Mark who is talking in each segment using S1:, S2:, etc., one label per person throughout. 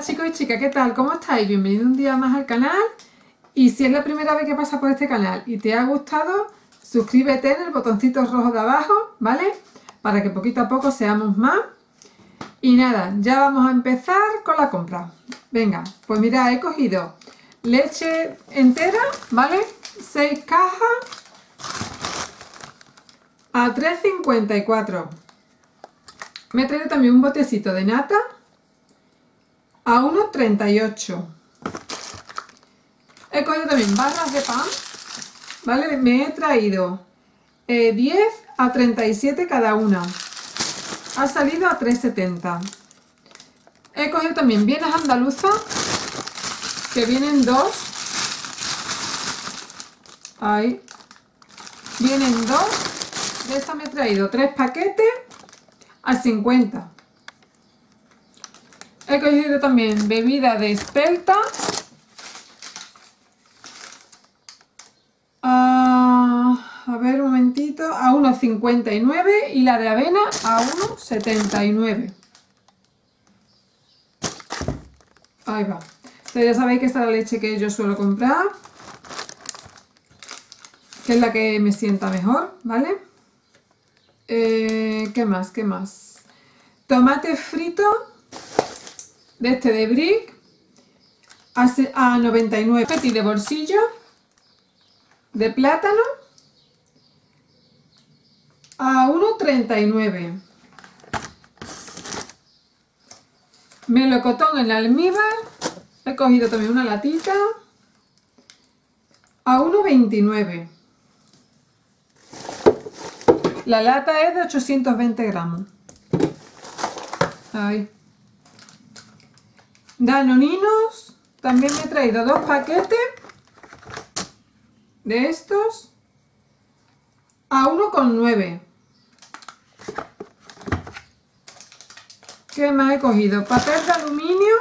S1: chicos y chicas, ¿qué tal? ¿Cómo estáis? Bienvenido un día más al canal. Y si es la primera vez que pasas por este canal y te ha gustado, suscríbete en el botoncito rojo de abajo, ¿vale? Para que poquito a poco seamos más. Y nada, ya vamos a empezar con la compra. Venga, pues mira, he cogido leche entera, ¿vale? 6 cajas a 3,54. Me he traído también un botecito de nata a 1,38. He cogido también barras de pan, ¿vale? Me he traído 10 a 37 cada una. Ha salido a 3,70. He cogido también bienes andaluzas, que vienen dos. Ahí. Vienen dos. De esta me he traído 3 paquetes a 50. He cogido también bebida de espelta a ver un momentito, a 1,59 y la de avena a 1,79. Ahí va. Entonces ya sabéis que esta es la leche que yo suelo comprar, que es la que me sienta mejor, ¿vale? ¿Qué más? ¿Qué más? Tomate frito de este de Brick a 99. Petit de bolsillo de plátano a 1,39. Melocotón en almíbar. He cogido también una latita a 1,29. La lata es de 820 gramos. Ahí. Danoninos. También me he traído 2 paquetes de estos a 1,9. ¿Qué más he cogido? Papel de aluminio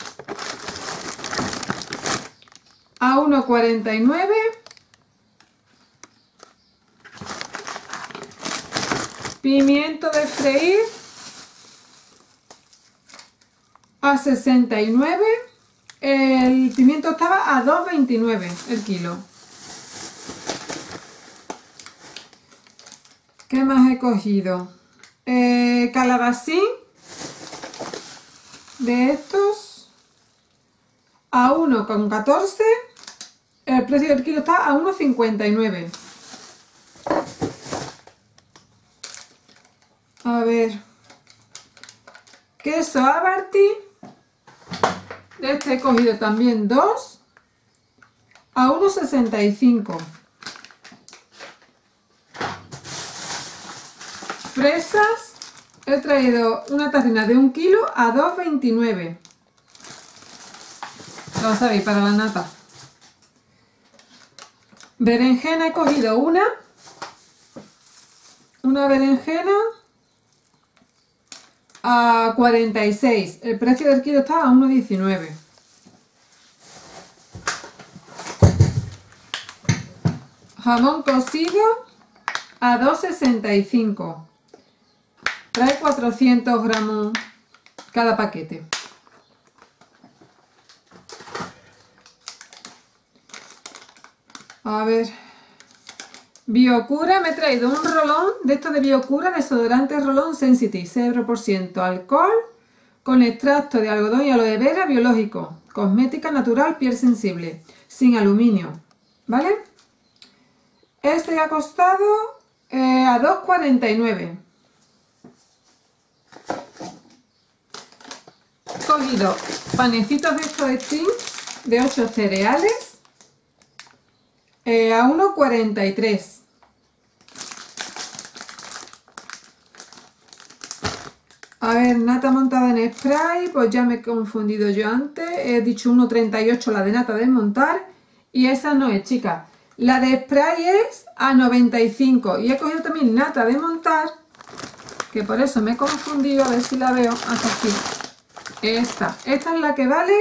S1: a 1,49. Pimiento de freír a 69. El pimiento estaba a 2,29 el kilo. ¿Qué más he cogido? Calabacín de estos a 1,14. El precio del kilo está a 1,59. A ver, queso Abarty, de este he cogido también 2 a 1,65. Fresas, he traído una tacina de 1 kilo a 2,29. Lo sabéis, para la nata. Berenjena, he cogido una berenjena a 46. El precio del kilo está a 1,19. Jamón cocido a 2,65. Trae 400 gramos cada paquete. A ver, Biocura, me he traído un rolón de estos de Biocura, desodorante rolón Sensitive, 0% alcohol, con extracto de algodón y aloe vera biológico, cosmética natural, piel sensible, sin aluminio, ¿vale? Este ha costado a 2,49. He cogido panecitos de estos de Steam de 8 cereales a 1,43. A ver, nata montada en spray, pues ya me he confundido yo antes. He dicho 1,38 la de nata de montar y esa no es, chicas. La de spray es a 95 y he cogido también nata de montar, que por eso me he confundido, a ver si la veo hasta aquí. Esta es la que vale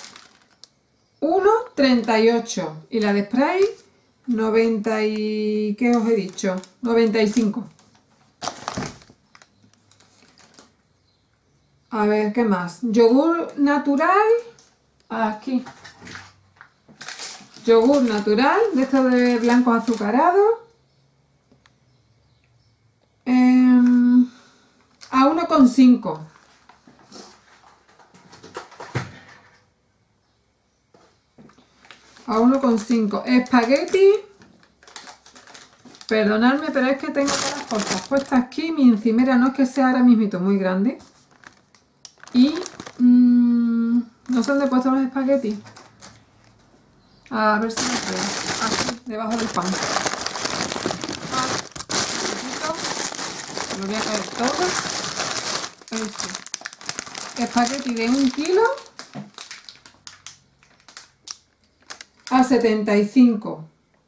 S1: 1,38 y la de spray 90 y... ¿qué os he dicho? 95. A ver, ¿qué más? Yogur natural. Aquí. Yogur natural, de estos de blancos azucarados. A 1,5. A 1,5. Espagueti. Perdonadme, pero es que tengo todas las cosas puestas aquí. Mi encimera no es que sea ahora mismito muy grande. Y no sé dónde he puesto los espaguetis. A ver si los veo. Aquí, debajo del pan. Lo voy a caer todo. Espagueti de 1 kilo a 75.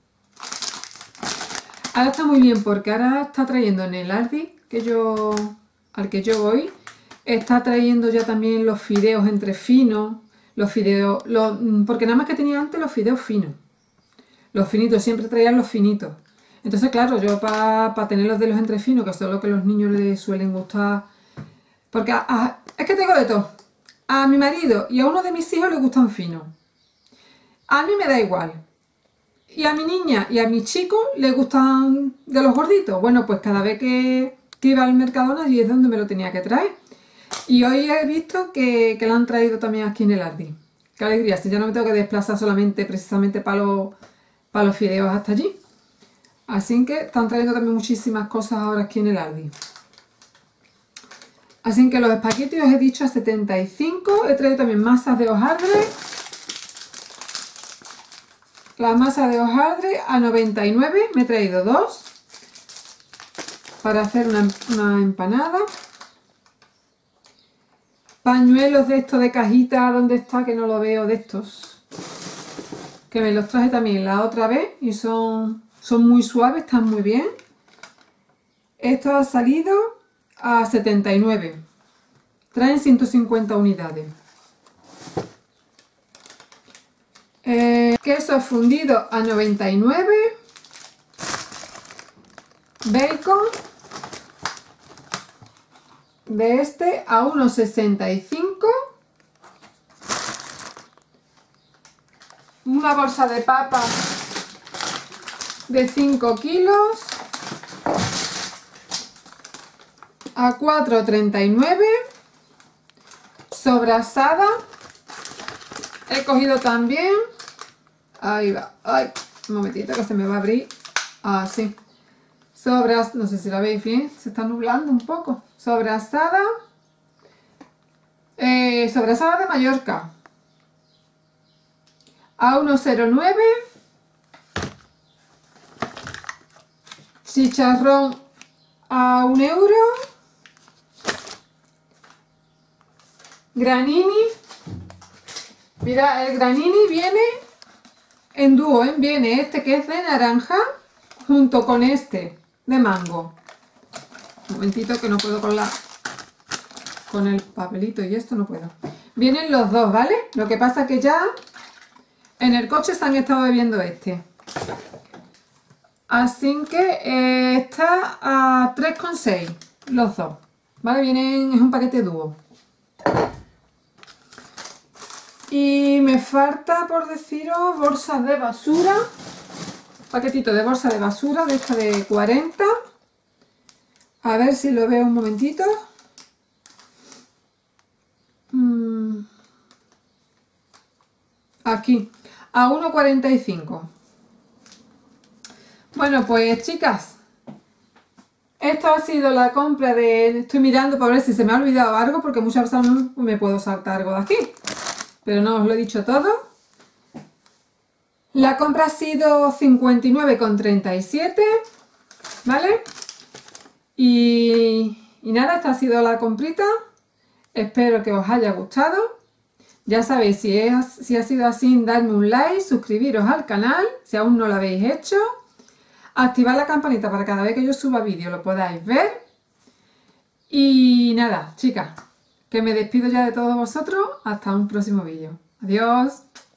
S1: Ahora está muy bien porque ahora está trayendo en el Aldi al que yo voy, está trayendo ya también los fideos entre finos, porque nada más que tenía antes los fideos finos, los finitos, siempre traían los finitos. Entonces claro, yo para tener los de los entre finos, que son lo que a los niños les suelen gustar, porque es que tengo de todo. A mi marido y a uno de mis hijos les gustan finos. A mí me da igual. Y a mi niña y a mi chico les gustan de los gorditos. Bueno, pues cada vez que iba al Mercadona, allí es donde me lo tenía que traer. Y hoy he visto que lo han traído también aquí en el Aldi. Qué alegría, si ya no me tengo que desplazar solamente precisamente para los fideos hasta allí. Así que están trayendo también muchísimas cosas ahora aquí en el Aldi. Así que los espaguetis os he dicho a 75. He traído también masas de hojaldre. La masa de hojaldre a 99. Me he traído 2 para hacer una empanada. Pañuelos de estos de cajita, ¿dónde está? Que no lo veo, de estos. Que me los traje también la otra vez y son muy suaves, están muy bien. Esto ha salido a 79. Traen 150 unidades. Queso fundido a 99. Bacon de este a 1,65. Una bolsa de papas de 5 kilos a 4,39. Sobrasada he cogido también, ahí va, ay, un momentito que se me va a abrir, así, no sé si la veis bien, se está nublando un poco. Sobrasada de Mallorca a 1,09. Chicharrón a 1 euro. Granini. Mira, el granini viene en dúo, ¿eh? Viene este que es de naranja junto con este de mango. Un momentito que no puedo con el papelito y esto no puedo. Vienen los dos, ¿vale? Lo que pasa que ya en el coche se han estado bebiendo este. Así que está a 3,6 los dos, ¿vale? Es un paquete dúo. Y me falta, por deciros, bolsas de basura. Paquetito de bolsa de basura de esta de 40. A ver si lo veo un momentito. Aquí, a 1,45. Bueno, pues chicas, esto ha sido la compra de... Estoy mirando para ver si se me ha olvidado algo, porque muchas veces no me puedo saltar algo de aquí. Pero no os lo he dicho todo. La compra ha sido 59,37, ¿vale? Y nada, esta ha sido la comprita. Espero que os haya gustado. Ya sabéis, si ha sido así, dadme un like, suscribiros al canal, si aún no lo habéis hecho. Activad la campanita para cada vez que yo suba vídeo lo podáis ver. Y nada, chicas, que me despido ya de todos vosotros. Hasta un próximo vídeo. Adiós.